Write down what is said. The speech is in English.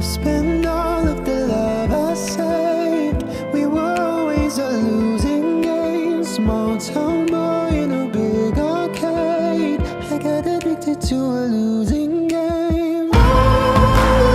spent all of the love I saved. We were always a losing game. Small town boy in a big arcade. I got addicted to a losing